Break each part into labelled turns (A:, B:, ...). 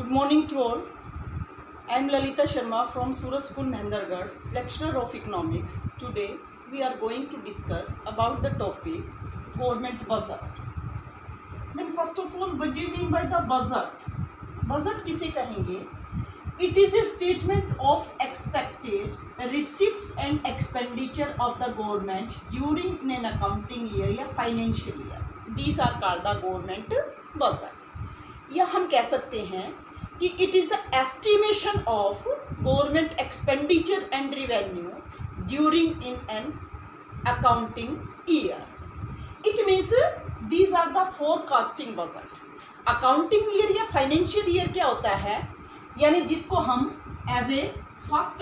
A: Good morning to all. I am Lalita Sharma from Suraj School, Mahendragarh, lecturer of economics. Today we are going to discuss about the topic government budget. Then first of all, what do you mean by the budget? Budget किसे कहेंगे? It is a statement of expected receipts and expenditure of the government during an accounting year या financial year. These are called the government budget. या हम कह सकते हैं कि it is the estimation of government expenditure and revenue during in an accounting year. It means these are the forecasting budget. Accounting year या financial year क्या होता है, यानी जिसको हम एज ए 1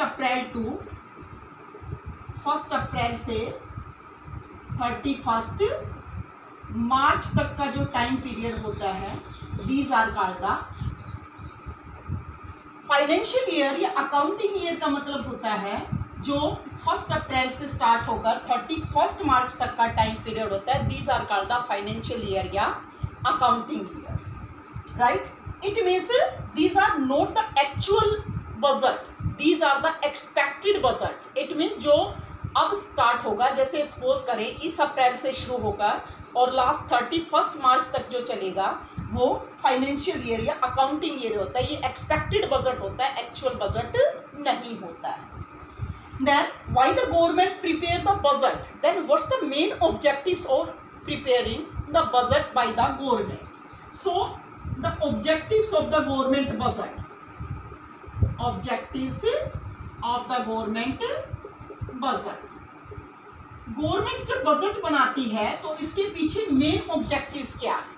A: अप्रैल से 31 मार्च तक का जो टाइम पीरियड होता है, these are called the financial year या अकाउंटिंग ईयर का मतलब होता है जो 1 अप्रैल से स्टार्ट होकर 31 मार्च तक का टाइम पीरियड होता है. These are called the financial year या accounting year, right. It means these are not the actual budget, these are the expected budget. It means जो अब स्टार्ट होगा, जैसे सपोज करें इस अप्रैल से शुरू होकर और लास्ट 31 मार्च तक जो चलेगा वो फाइनेंशियल ईयर या अकाउंटिंग ईयर होता है. ये एक्सपेक्टेड बजट होता है, एक्चुअल बजट नहीं होता है. Then why the government prepare the budget? Then what's the main objectives of preparing the budget by the government? So the objectives of the government budget. Objectives of the government budget. Government जब budget बनाती है तो इसके पीछे main objectives क्या है?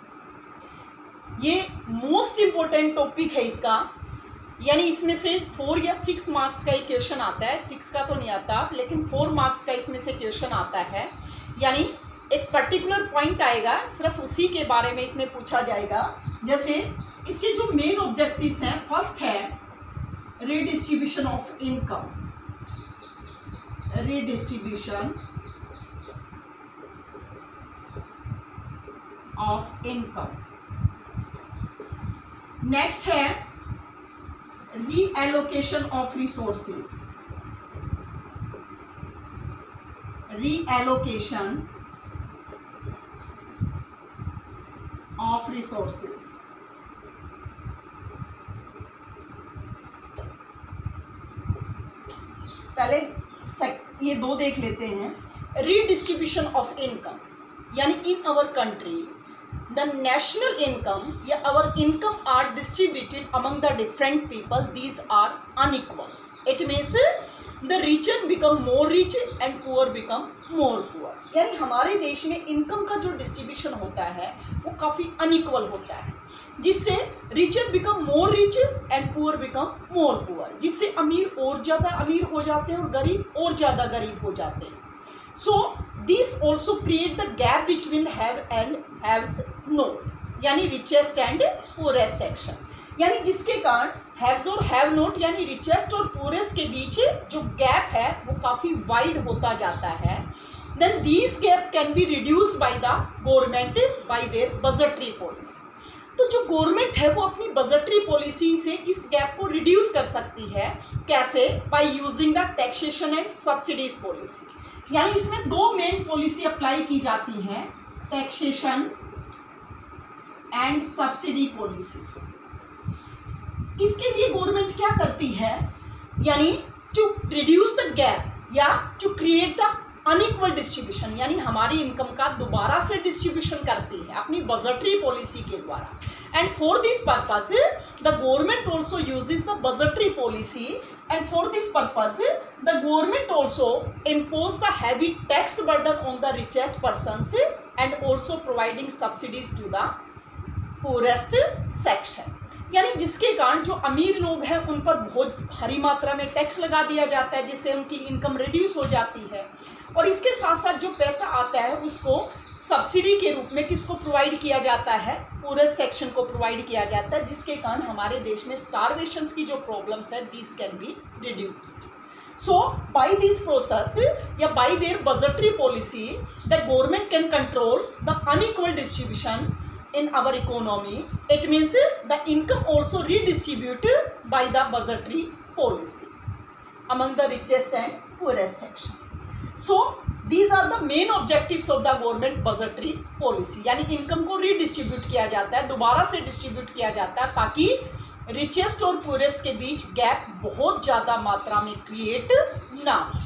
A: ये most important topic है इसका, यानी इसमें से 4 या 6 मार्क्स का एक क्वेश्चन आता है. 6 का तो नहीं आता, लेकिन 4 मार्क्स का इसमें से क्वेश्चन आता है. यानी एक पर्टिकुलर पॉइंट आएगा, सिर्फ उसी के बारे में इसमें पूछा जाएगा. जैसे इसके जो मेन ऑब्जेक्टिव्स हैं, फर्स्ट है redistribution of income. Redistribution of income. Next है reallocation of resources. Reallocation of resources. पहले ये दो देख लेते हैं. रीडिस्ट्रीब्यूशन ऑफ इनकम, यानी in our country the national income या our income are distributed among the different people. These are unequal. It means the richer become more rich and poor become more poor. यानी हमारे देश में income का जो distribution होता है वो काफ़ी अनइक्वल होता है, जिससे richer become more rich and poor become more poor, जिससे अमीर और ज़्यादा अमीर हो जाते हैं और गरीब और ज़्यादा गरीब हो जाते हैं. So this also create the gap between have and haves not, यानी रिचेस्ट एंड पुअरेस्ट सेक्शन. यानी जिसके कारण हैव्स और हैव नॉट यानी रिचेस्ट और पुअरेस्ट के बीच जो गैप है वो काफ़ी वाइड होता जाता है. Then these gap can be reduced by the government by their budgetary policy. तो जो गवर्नमेंट है वो अपनी बजटरी पॉलिसी से इस गैप को रिड्यूस कर सकती है. कैसे? By using the taxation and subsidies policy. यानी इसमें 2 मेन पॉलिसी अप्लाई की जाती हैं, टैक्सेशन एंड सब्सिडी पॉलिसी. इसके लिए गवर्नमेंट क्या करती है, यानी टू रिड्यूस द गैप या to create the unequal distribution, यानी हमारी इनकम का दोबारा से डिस्ट्रीब्यूशन करती है अपनी बजटरी पॉलिसी के द्वारा. And for this purpose the government also uses the budgetary policy, and for this purpose the government also impose the heavy tax burden on the richest persons and also providing subsidies to the poorest section. यानी जिसके कारण जो अमीर लोग हैं उन पर बहुत भारी मात्रा में टैक्स लगा दिया जाता है, जिससे उनकी इनकम रिड्यूस हो जाती है. और इसके साथ साथ जो पैसा आता है उसको सब्सिडी के रूप में किसको प्रोवाइड किया जाता है? पूरे सेक्शन को प्रोवाइड किया जाता है, जिसके कारण हमारे देश में स्टारवेशन की जो प्रॉब्लम्स है this can be reduced. So by this process या by their budgetary policy the government can control the unequal distribution in our economy, it means the income also redistributed by the budgetary policy among the richest and poorest section. So these are the main objectives of the government budgetary policy, यानी income को redistribute किया जाता है, दोबारा से distribute किया जाता है ताकि रिचेस्ट और पुअरेस्ट के बीच गैप बहुत ज़्यादा मात्रा में क्रिएट ना हो.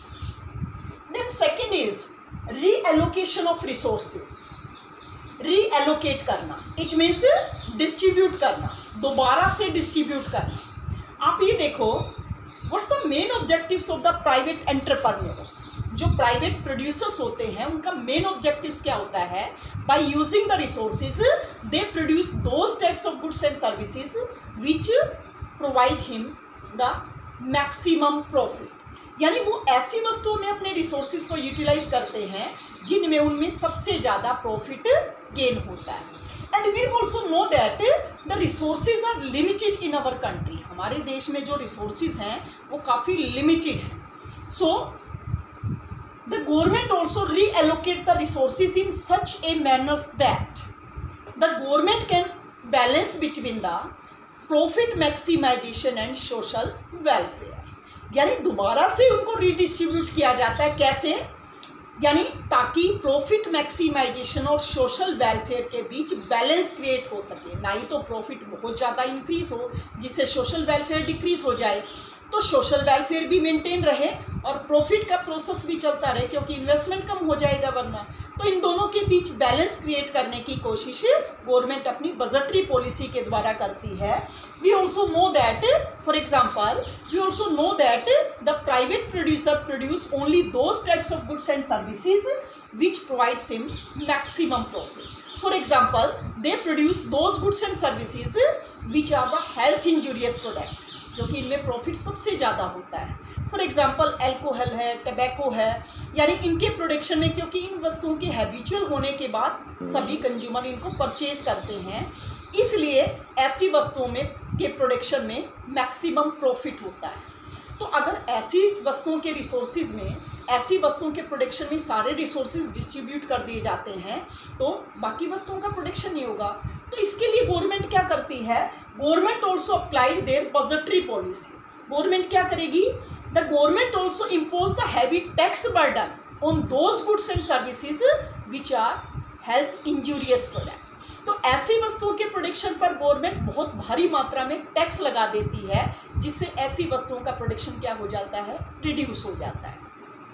A: Then second is reallocation of resources. Reallocate करना, इट मीन्स डिस्ट्रीब्यूट करना, दोबारा से डिस्ट्रीब्यूट करना. आप ये देखो, what's the main objectives of the private entrepreneurs. जो प्राइवेट प्रोड्यूसर्स होते हैं उनका मेन ऑब्जेक्टिव्स क्या होता है? By using the resources they produce those types of goods and services which provide him the maximum profit. यानी वो ऐसी वस्तुओं में अपने रिसोर्सेज को यूटिलाइज करते हैं जिनमें उनमें सबसे ज़्यादा प्रॉफिट गेन होता है. And we also know that the resources are limited in our country. हमारे देश में जो रिसोर्सेज हैं वो काफ़ी लिमिटेड हैं. So the government also reallocate the resources in such a manners that the government can balance between the profit maximization and social welfare. यानी दोबारा से उनको रीडिस्ट्रीब्यूट किया जाता है. कैसे? यानी ताकि प्रॉफिट मैक्सिमाइजेशन और सोशल वेलफेयर के बीच बैलेंस क्रिएट हो सके. ना ही तो प्रॉफिट बहुत ज़्यादा इंक्रीज हो जिससे सोशल वेलफेयर डिक्रीज हो जाए, तो सोशल वेलफेयर भी मेंटेन रहे और प्रॉफिट का प्रोसेस भी चलता रहे क्योंकि इन्वेस्टमेंट कम हो जाएगा वरना. तो इन दोनों के बीच बैलेंस क्रिएट करने की कोशिश गवर्नमेंट अपनी बजटरी पॉलिसी के द्वारा करती है. We also know that, for example, we also know that the private producer produce only those types of goods and services which provides him maximum profit. For example, they produce those goods and services which are the health injurious product, जो कि इनमें profit सबसे ज़्यादा होता है. For example, alcohol है, tobacco है, यानी इनके प्रोडक्शन में, क्योंकि इन वस्तुओं के हैबिचुअल होने के बाद सभी कंज्यूमर इनको परचेज करते हैं, इसलिए ऐसी वस्तुओं में के प्रोडक्शन में मैक्सिमम प्रॉफिट होता है. तो अगर ऐसी वस्तुओं के रिसोर्सेज में, ऐसी वस्तुओं के प्रोडक्शन में सारे रिसोर्सेज डिस्ट्रीब्यूट कर दिए जाते हैं तो बाकी वस्तुओं का प्रोडक्शन नहीं होगा. तो इसके लिए गवर्नमेंट क्या करती है? Government also applied their budgetary policy. Government क्या करेगी? The government also impose the heavy tax burden on those goods and services which are health injurious product. तो ऐसी वस्तुओं के प्रोडक्शन पर गवर्नमेंट बहुत भारी मात्रा में टैक्स लगा देती है जिससे ऐसी वस्तुओं का प्रोडक्शन क्या हो जाता है? रिड्यूस हो जाता है.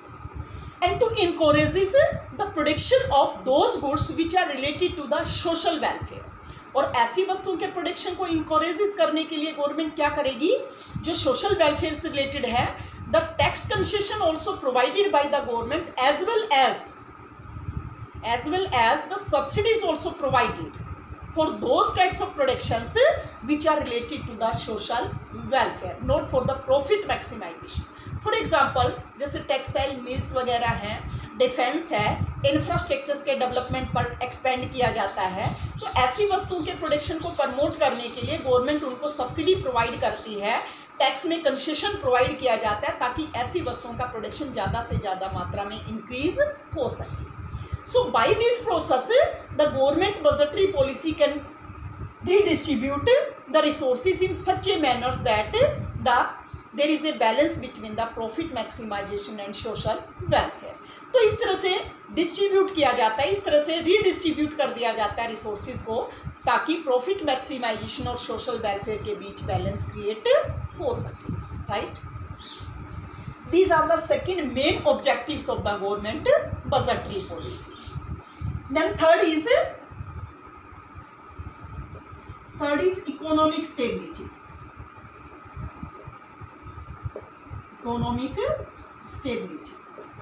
A: And to encourages the production of those goods which are related to the social welfare. और ऐसी वस्तुओं के प्रोडक्शन को इंकरेजेस करने के लिए गवर्नमेंट क्या करेगी? जो सोशल वेलफेयर से रिलेटेड है, the tax concession also provided by the government as well as the subsidies also provided for those types of productions which are related to the social welfare, not for the profit maximization. For example, जैसे textile mills वगैरह हैं, defence है, infrastructures के development पर expand किया जाता है. तो ऐसी वस्तुओं के प्रोडक्शन को प्रमोट करने के लिए गवर्नमेंट उनको सब्सिडी प्रोवाइड करती है, टैक्स में कंसेशन प्रोवाइड किया जाता है ताकि ऐसी वस्तुओं का प्रोडक्शन ज़्यादा से ज़्यादा मात्रा में इंक्रीज हो सके. So by this process, the government budgetary policy can redistribute the resources in such a manner that there is a balance between the profit maximization and social welfare. तो इस तरह से डिस्ट्रीब्यूट किया जाता है, इस तरह से रीडिस्ट्रीब्यूट कर दिया जाता है रिसोर्सेज को ताकि प्रॉफिट मैक्सिमाइजेशन और सोशल वेलफेयर के बीच बैलेंस क्रिएट हो सके. Right? These are the second main objectives of the government budgetary policy. Then third is economic stability. Economic stability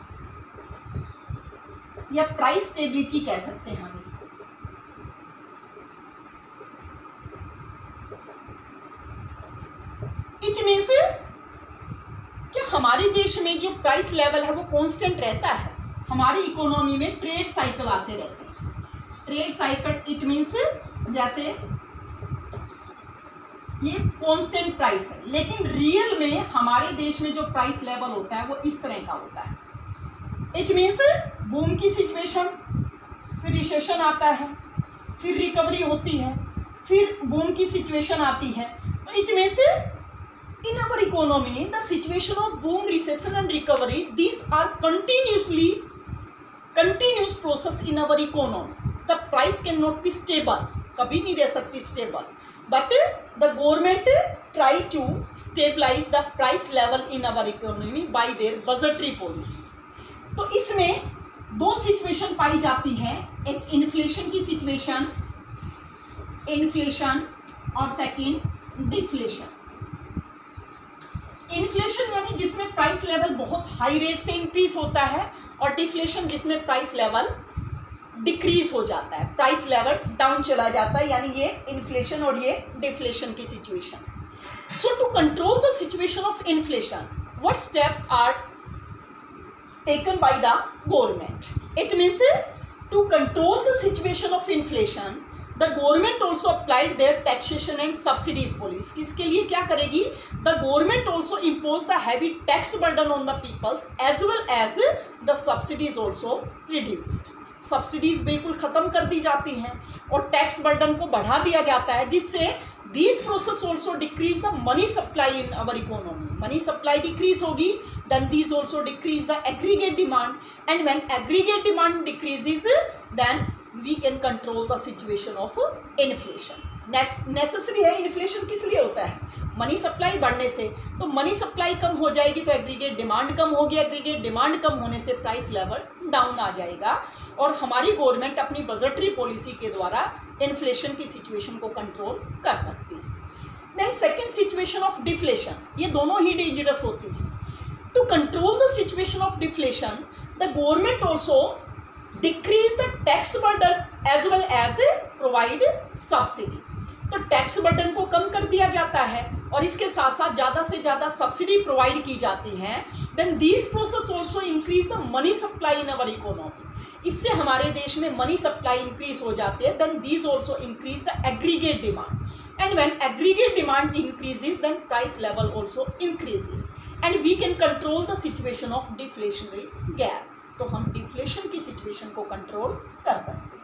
A: या प्राइस स्टेबिलिटी कह सकते हैं हम इसको. It means कि हमारे देश में जो प्राइस लेवल है वो कांस्टेंट रहता है. हमारी इकोनॉमी में ट्रेड साइकिल आते रहते हैं. ट्रेड साइकिल इट मीन्स जैसे ये कांस्टेंट प्राइस है, लेकिन रियल में हमारे देश में जो प्राइस लेवल होता है वो इस तरह का होता है. इट मीन्स बूम की सिचुएशन, फिर रिसेशन आता है, फिर रिकवरी होती है, फिर बूम की सिचुएशन आती है। तो it means in our economy the situation of boom, recession and recovery, these are continuous process in our economy. The price can not be stable, कभी नहीं रह सकती stable, but the government try to stabilize the price level in our economy by their budgetary policy. तो इसमें दो situation पाई जाती हैं, एक इन्फ्लेशन की सिचुएशन, इन्फ्लेशन, और सेकंड डिफ्लेशन। इन्फ्लेशन यानी जिसमें प्राइस लेवल बहुत हाई रेट से इंक्रीज होता है, और डिफ्लेशन जिसमें प्राइस लेवल डिक्रीज हो जाता है, प्राइस लेवल डाउन चला जाता है, यानी ये इन्फ्लेशन और ये डिफ्लेशन की situation. So to control the situation of inflation, what steps are taken by the government? It means to control the situation of inflation the government also applied their taxation and subsidies policy. इसके लिए क्या करेगी? The government also impose the heavy tax burden on the peoples as well as the subsidies also reduced. Subsidies बिल्कुल खत्म कर दी जाती हैं और टैक्स बर्डन को बढ़ा दिया जाता है, जिससे these process also decrease the money supply in our economy. Money supply decrease होगी, then these also decrease the aggregate demand, and when aggregate demand decreases then we can control the situation of inflation. Necessary है, inflation किस लिए होता है? Money supply बढ़ने से। तो money supply कम हो जाएगी तो एग्रीगेट डिमांड कम होगी, एग्रीगेट डिमांड कम होने से प्राइस लेवल डाउन आ जाएगा, और हमारी गवर्नमेंट अपनी बजटरी पॉलिसी के द्वारा इन्फ्लेशन की सिचुएशन को कंट्रोल कर सकती है। Then second situation of deflation, ये दोनों ही डेंजरस होती हैं। To control the situation of deflation, the government also decrease the tax burden as well as provide subsidy. तो टैक्स बर्डन को कम कर दिया जाता है और इसके साथ साथ ज़्यादा से ज़्यादा सब्सिडी प्रोवाइड की जाती हैं। Then these process also increase the money supply in our economy. इससे हमारे देश में मनी सप्लाई इंक्रीज हो जाती है। Then these also increase the aggregate demand, and when aggregate demand increases then price level also increases, and we can control the situation of deflationary gap. तो हम deflation की सिचुएशन को control कर सकते हैं।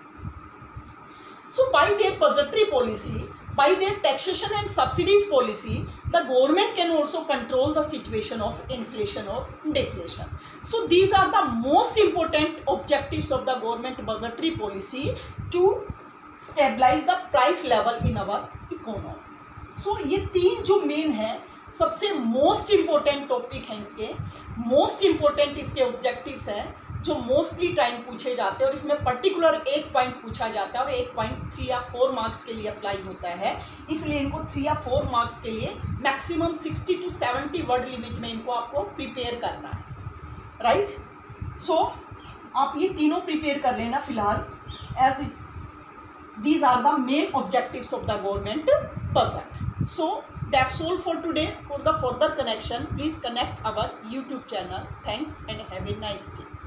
A: So by their budgetary policy, by their taxation and subsidies policy, the government can also control the situation of inflation or deflation. So these are the most important objectives of the government budgetary policy to stabilize the price level in our economy. So ये तीन जो main है, सबसे most important topic हैं इसके, most important इसके objectives हैं जो मोस्टली टाइम पूछे जाते हैं, और इसमें पर्टिकुलर एक पॉइंट पूछा जाता है और एक पॉइंट 3 या 4 मार्क्स के लिए अप्लाई होता है। इसलिए इनको 3 या 4 मार्क्स के लिए मैक्सिमम 60 to 70 वर्ड लिमिट में इनको आपको प्रिपेयर करना है, राइट? सो आप ये तीनों प्रिपेयर कर लेना फिलहाल, as these are the main objectives of the government budget. So that's all for today. For the further connection, please connect our YouTube channel. Thanks and have a nice day.